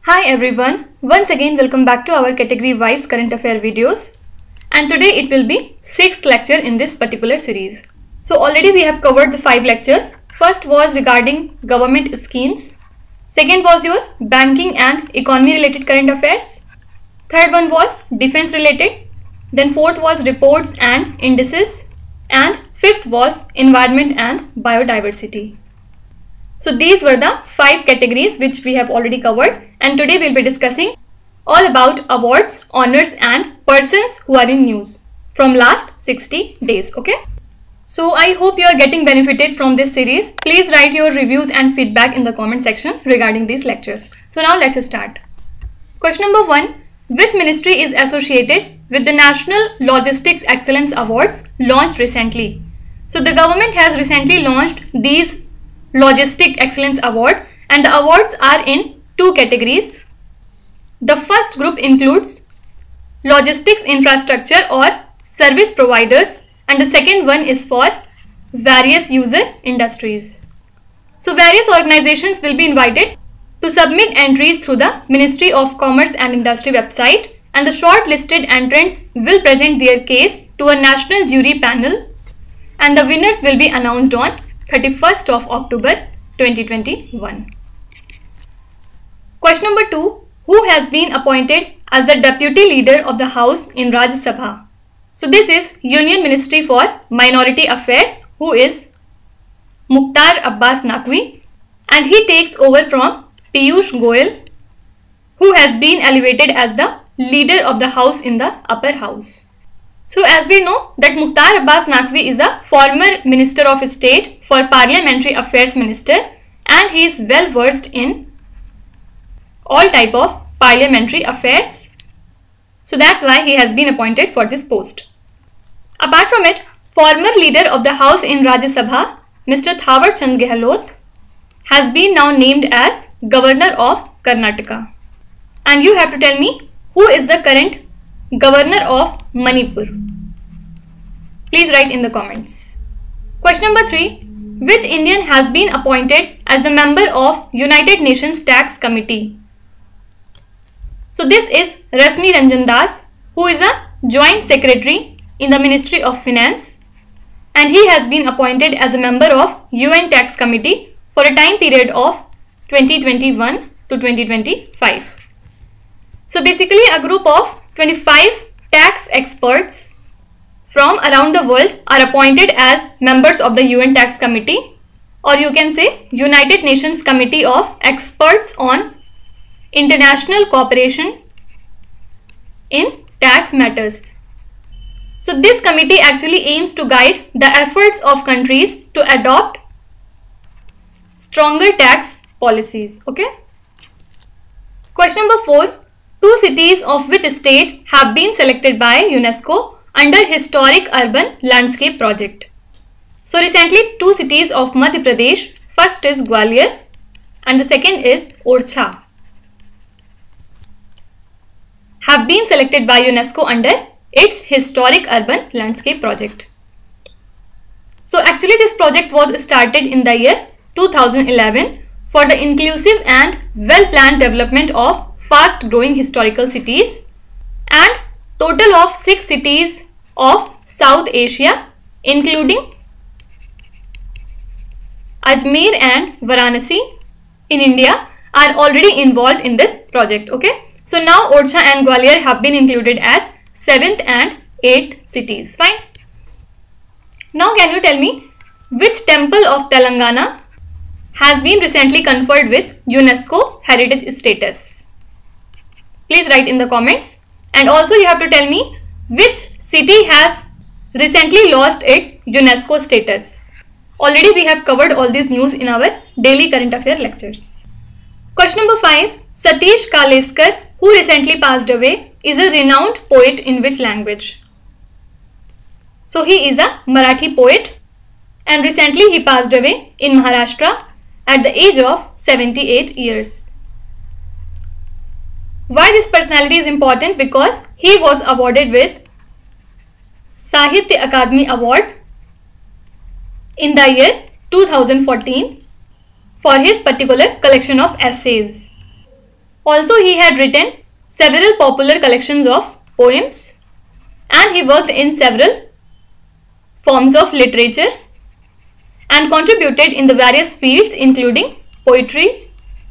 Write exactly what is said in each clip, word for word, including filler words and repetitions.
Hi everyone, once again welcome back to our category wise current affair videos, and today it will be sixth lecture in this particular series. So already we have covered the five lectures. First was regarding government schemes, second was your banking and economy related current affairs, third one was defense related, then fourth was reports and indices, and fifth was environment and biodiversity. So these were the five categories which we have already covered, and today we will be discussing all about awards, honors and persons who are in news from last sixty days. Okay. So I hope you are getting benefited from this series. Please write your reviews and feedback in the comment section regarding these lectures. So now let's start. Question number one. Which ministry is associated with the National Logistics Excellence Awards launched recently? So the government has recently launched these Logistic Excellence Award, and the awards are in two categories. The first group includes logistics infrastructure or service providers, and the second one is for various user industries. So various organizations will be invited to submit entries through the Ministry of Commerce and Industry website, and the shortlisted entrants will present their case to a national jury panel, and the winners will be announced on thirty-first of October twenty twenty-one. Question number two. Who has been appointed as the Deputy Leader of the House in Rajya Sabha? So this is Union Ministry for Minority Affairs, who is Mukhtar Abbas Naqvi, and he takes over from Piyush Goyal, who has been elevated as the Leader of the House in the Upper House. So as we know that Mukhtar Abbas Naqvi is a former Minister of State for Parliamentary Affairs Minister, and he is well versed in all type of parliamentary affairs. So that's why he has been appointed for this post. Apart from it, former Leader of the House in Rajya Sabha, Mister Thawar Chand Gehlot, has been now named as Governor of Karnataka. And you have to tell me who is the current Governor of Manipur. Please write in the comments. Question number three. Which Indian has been appointed as the member of United Nations Tax Committee? So this is Rasmi Ranjan Das, who is a Joint Secretary in the Ministry of Finance, and he has been appointed as a member of U N Tax Committee for a time period of twenty twenty-one to twenty twenty-five. So basically a group of twenty-five tax experts from around the world are appointed as members of the U N Tax Committee, or you can say United Nations Committee of Experts on International Cooperation in Tax Matters. So this committee actually aims to guide the efforts of countries to adopt stronger tax policies. Okay. Question number four. Two cities of which state have been selected by UNESCO under Historic Urban Landscape Project? So recently two cities of Madhya Pradesh, first is Gwalior and the second is Orchha, have been selected by UNESCO under its Historic Urban Landscape Project. So actually this project was started in the year two thousand eleven for the inclusive and well-planned development of fast-growing historical cities, and total of six cities of South Asia, including Ajmer and Varanasi in India, are already involved in this project. Okay. So now Orchha and Gwalior have been included as seventh and eighth cities. Fine. Now can you tell me which temple of Telangana has been recently conferred with UNESCO heritage status? Please write in the comments, and also you have to tell me which city has recently lost its UNESCO status. Already we have covered all these news in our daily current affair lectures. Question number five. Satish Kaleskar, who recently passed away, is a renowned poet in which language? So he is a Marathi poet, and recently he passed away in Maharashtra at the age of seventy-eight years. Why this personality is important? Because he was awarded with Sahitya Akademi Award in the year two thousand fourteen for his particular collection of essays. Also, he had written several popular collections of poems and he worked in several forms of literature and contributed in the various fields including poetry,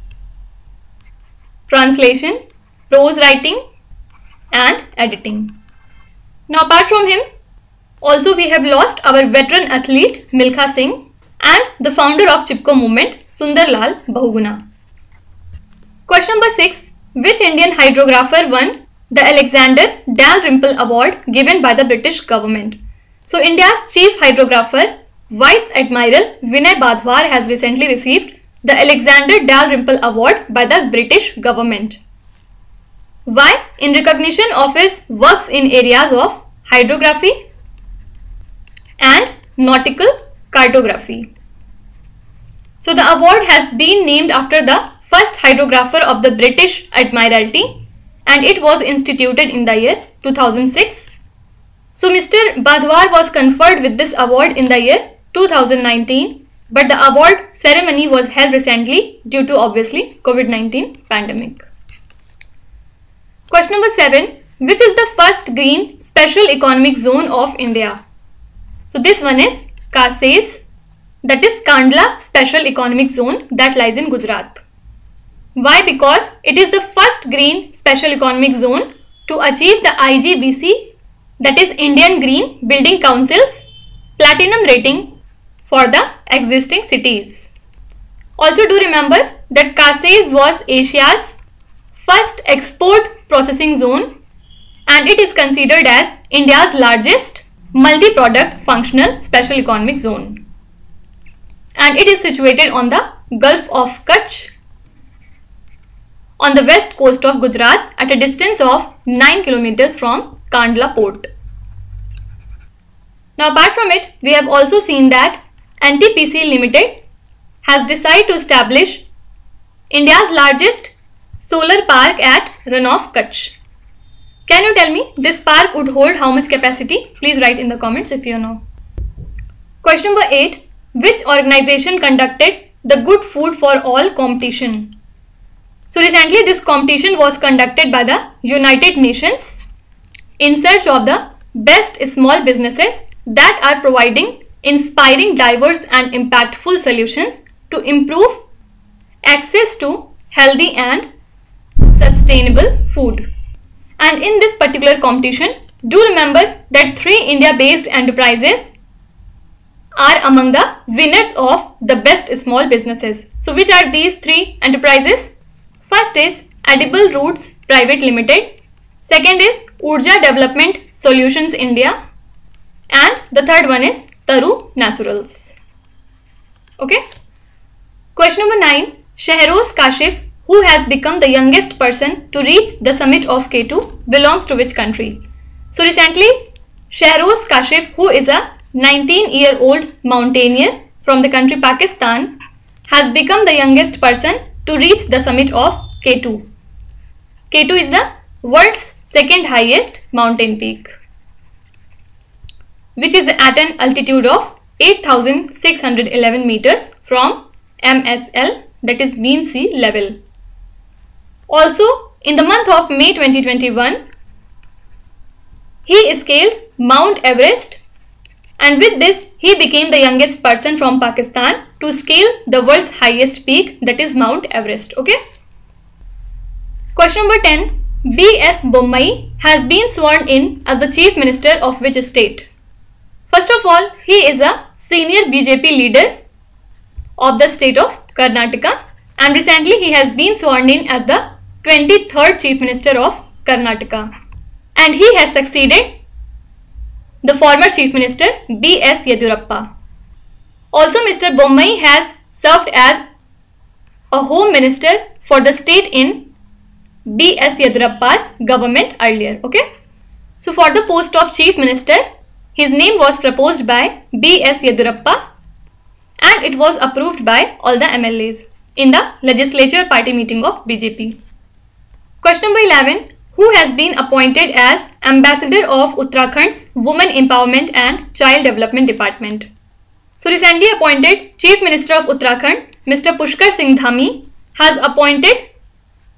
translation, prose writing and editing. Now apart from him, also we have lost our veteran athlete Milkha Singh and the founder of Chipko movement Sundarlal Bahuguna. Question number six. Which Indian hydrographer won the Alexander Dalrymple Award given by the British government? So India's chief hydrographer Vice Admiral Vinay Badhwar has recently received the Alexander Dalrymple Award by the British government. Why? In recognition of his works in areas of hydrography and nautical cartography. So the award has been named after the first hydrographer of the British Admiralty and it was instituted in the year two thousand six. So Mister Badhwar was conferred with this award in the year two thousand nineteen, but the award ceremony was held recently due to obviously COVID nineteen pandemic. Question number seven. Which is the first green special economic zone of India? So this one is Kasez, that is Kandla Special Economic Zone that lies in Gujarat. Why? Because it is the first green special economic zone to achieve the I G B C, that is Indian Green Building Council's platinum rating for the existing cities. Also do remember that Kasez was Asia's first export processing zone and it is considered as India's largest multi-product functional special economic zone. And it is situated on the Gulf of Kutch on the west coast of Gujarat at a distance of nine kilometers from Kandla port. Now apart from it, we have also seen that N T P C Limited has decided to establish India's largest solar park at Rann of Kutch. Can you tell me this park would hold how much capacity? Please write in the comments if you know. Question number eight. Which organization conducted the Good Food for All competition? So recently this competition was conducted by the United Nations in search of the best small businesses that are providing inspiring, diverse and impactful solutions to improve access to healthy and sustainable food. And in this particular competition, do remember that three India-based enterprises are among the winners of the best small businesses. So which are these three enterprises? First is Edible Roots Private Limited. Second is Urja Development Solutions India. And the third one is Taru Naturals. Okay. Question number nine. Shahroz Kashif, who has become the youngest person to reach the summit of K two, belongs to which country? So recently, Shahroz Kashif, who is a nineteen year old mountaineer from the country Pakistan, has become the youngest person to reach the summit of K two. K two is the world's second highest mountain peak, which is at an altitude of eight thousand six hundred eleven meters from M S L, that is mean sea level. Also, in the month of May twenty twenty-one, he scaled Mount Everest, and with this he became the youngest person from Pakistan to scale the world's highest peak, that is Mount Everest. Okay. Question number ten. B S Bommai has been sworn in as the Chief Minister of which state? First of all, he is a senior B J P leader of the state of Karnataka, and recently he has been sworn in as the twenty-third Chief Minister of Karnataka, and he has succeeded the former Chief Minister B S Yediyurappa. Also, Mister Bommai has served as a Home Minister for the state in B S Yediyurappa's government earlier. Okay. So for the post of Chief Minister, his name was proposed by B S Yediyurappa and it was approved by all the M L As in the legislature party meeting of B J P. Question number eleven. Who has been appointed as Ambassador of Uttarakhand's Women Empowerment and Child Development Department? So recently appointed Chief Minister of Uttarakhand, Mister Pushkar Singh Dhami, has appointed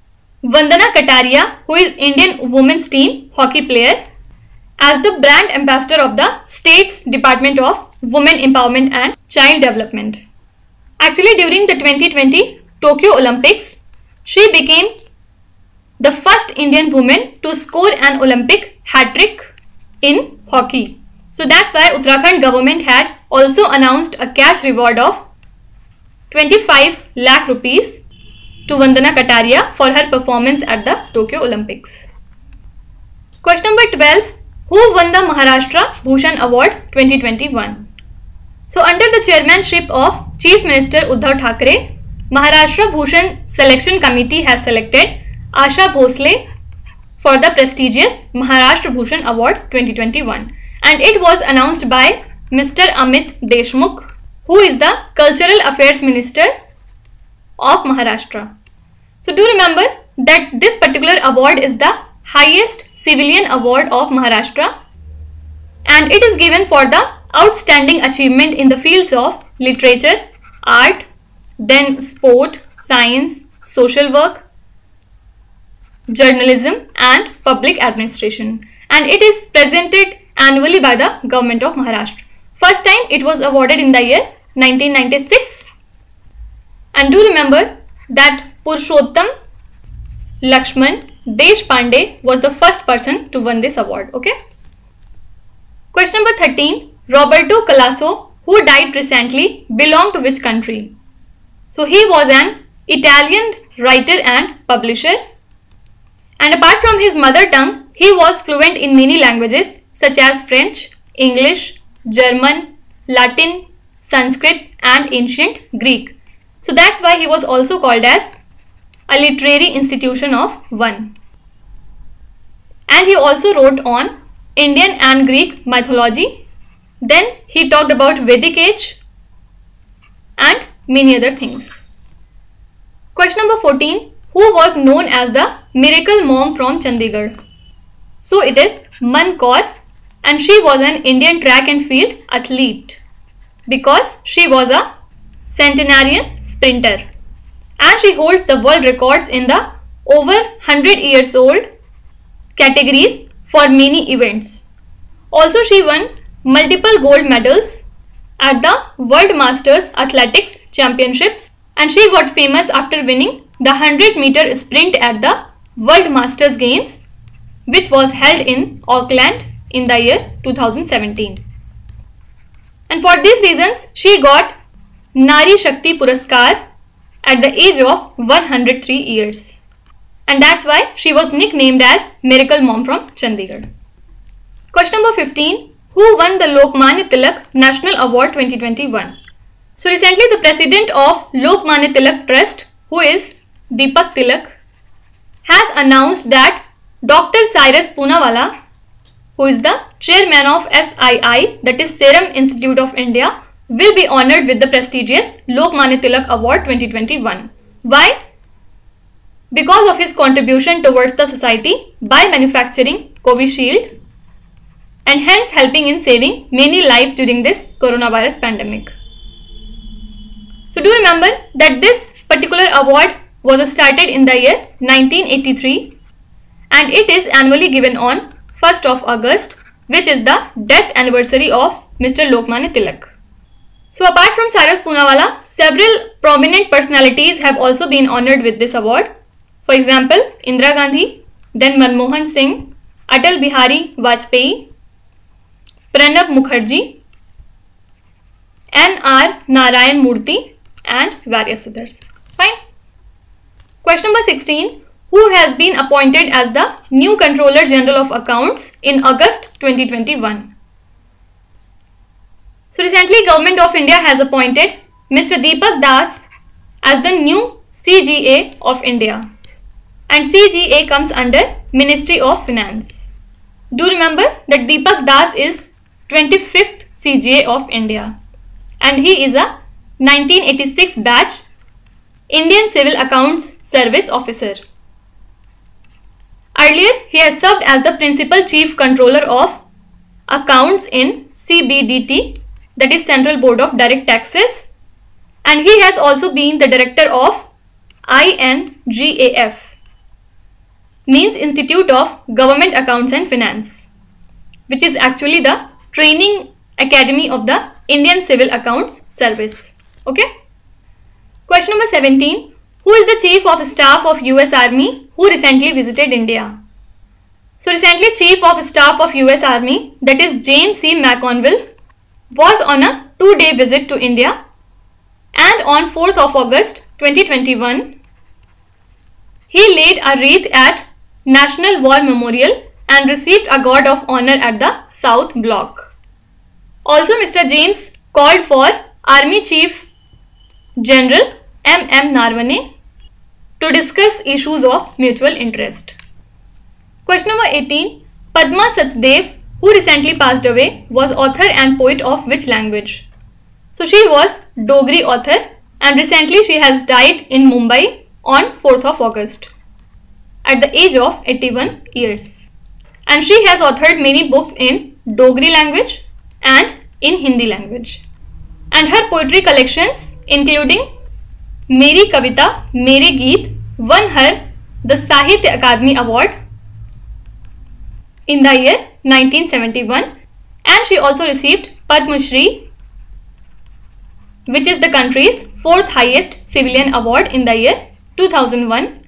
Vandana Kataria, who is Indian women's team hockey player, as the brand ambassador of the state's Department of Women Empowerment and Child Development. Actually, during the twenty twenty Tokyo Olympics, she became the first Indian woman to score an Olympic hat-trick in hockey. So that's why Uttarakhand government had also announced a cash reward of twenty-five lakh rupees to Vandana Kataria for her performance at the Tokyo Olympics. Question number twelve. Who won the Maharashtra Bhushan Award twenty twenty-one? So under the chairmanship of Chief Minister Uddhav Thackeray, Maharashtra Bhushan Selection Committee has selected Asha Bhosle for the prestigious Maharashtra Bhushan Award twenty twenty-one, and it was announced by Mister Amit Deshmukh, who is the Cultural Affairs Minister of Maharashtra. So do remember that this particular award is the highest civilian award of Maharashtra, and it is given for the outstanding achievement in the fields of literature, art, then sport, science, social work, journalism and public administration, and it is presented annually by the government of Maharashtra. First time it was awarded in the year nineteen ninety-six, and do remember that Purushottam Lakshman Deshpande was the first person to win this award. Okay. Question number thirteen. Roberto Calasso, who died recently, belonged to which country? So he was an Italian writer and publisher, and apart from his mother tongue, he was fluent in many languages such as French, English, German, Latin, Sanskrit and ancient Greek. So that's why he was also called as a literary institution of one. And he also wrote on Indian and Greek mythology. Then he talked about Vedic age and many other things. Question number fourteen. Who was known as the Miracle Mom from Chandigarh? So it is Mann Kaur, and she was an Indian track and field athlete because she was a centenarian sprinter, and she holds the world records in the over one hundred years old categories for many events. Also, she won multiple gold medals at the World Masters Athletics Championships, and she got famous after winning the one hundred meter sprint at the World Masters Games, which was held in Auckland in the year two thousand seventeen. And for these reasons, she got Nari Shakti Puraskar at the age of one hundred three years. And that's why she was nicknamed as Miracle Mom from Chandigarh. Question number fifteen. Who won the Lokmanya Tilak National Award twenty twenty-one? So recently the president of Lokmanya Tilak Trust, who is Deepak Tilak, has announced that Doctor Cyrus Poonawalla, who is the chairman of S I I, that is Serum Institute of India, will be honored with the prestigious Lokmanya Tilak Award twenty twenty-one. Why? Because of his contribution towards the society by manufacturing Covishield and hence helping in saving many lives during this coronavirus pandemic. So do remember that this particular award was started in the year nineteen eighty-three, and it is annually given on first of August, which is the death anniversary of Mister Lokmanya Tilak. So apart from Cyrus Poonawalla, several prominent personalities have also been honored with this award. For example, Indira Gandhi, then Manmohan Singh, Atal Bihari Vajpayee, Pranab Mukherjee, N R Narayan Murthy and various others. Fine. Question number sixteen. Who has been appointed as the new Controller General of Accounts in August twenty twenty-one? So recently Government of India has appointed Mister Deepak Das as the new C G A of India, and C G A comes under Ministry of Finance. Do remember that Deepak Das is twenty-fifth C G A of India, and he is a nineteen eighty-six batch Indian Civil Accounts Service officer. Earlier, he has served as the Principal Chief Controller of Accounts in C B D T, that is Central Board of Direct Taxes, and he has also been the Director of I N G A F, means Institute of Government Accounts and Finance, which is actually the training academy of the Indian Civil Accounts Service. Okay. Question number seventeen. Who is the Chief of Staff of U S Army who recently visited India? So recently Chief of Staff of U S Army, that is James C. McConville, was on a two-day visit to India, and on fourth of August twenty twenty-one, he laid a wreath at National War Memorial and received a Guard of Honor at the South Block. Also, Mister James called for Army Chief General M M Narvane to discuss issues of mutual interest. Question number eighteen. Padma Sachdev, who recently passed away, was author and poet of which language? So she was Dogri author, and recently she has died in Mumbai on fourth of August at the age of eighty-one years. And she has authored many books in Dogri language and in Hindi language. And her poetry collections, including Meri Kavita, Mere Geet, won her the Sahitya Akademi Award in the year nineteen seventy-one, and she also received Padma Shri, which is the country's fourth highest civilian award, in the year two thousand one.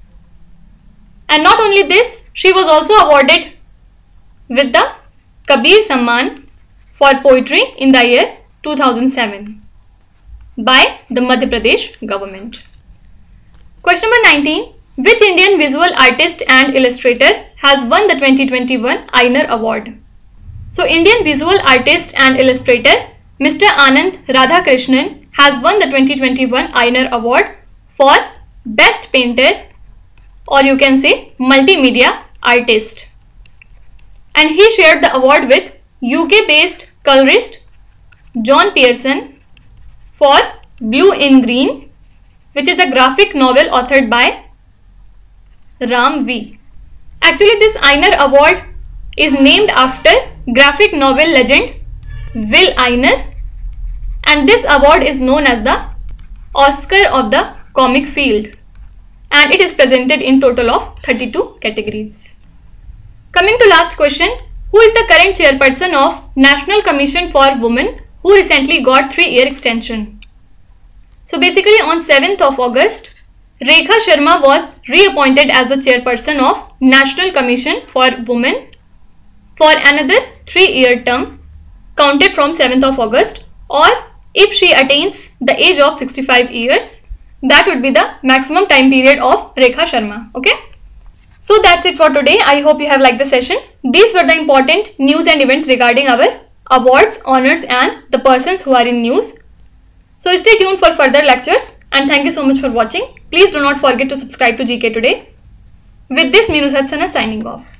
And not only this, she was also awarded with the Kabir Samman for poetry in the year two thousand seven by the Madhya Pradesh government. Question number nineteen. Which Indian visual artist and illustrator has won the twenty twenty-one Eisner Award? So Indian visual artist and illustrator Mister Anand Radhakrishnan has won the twenty twenty-one Eisner Award for Best Painter, or you can say Multimedia Artist. And he shared the award with U K based colorist John Pearson for Blue in Green, which is a graphic novel authored by Ram V. Actually, this Eisner Award is named after graphic novel legend Will Eisner, and this award is known as the Oscar of the comic field, and it is presented in total of thirty-two categories. Coming to last question, who is the current chairperson of National Commission for Women who recently got three year extension? So basically on seventh of August, Rekha Sharma was reappointed as the chairperson of National Commission for Women for another three year term counted from seventh of August, or if she attains the age of sixty-five years, that would be the maximum time period of Rekha Sharma. Okay. So that's it for today. I hope you have liked the session. These were the important news and events regarding our awards, honors and the persons who are in news. So stay tuned for further lectures, and thank you so much for watching. Please do not forget to subscribe to G K Today. With this, Meenu Saxena signing off.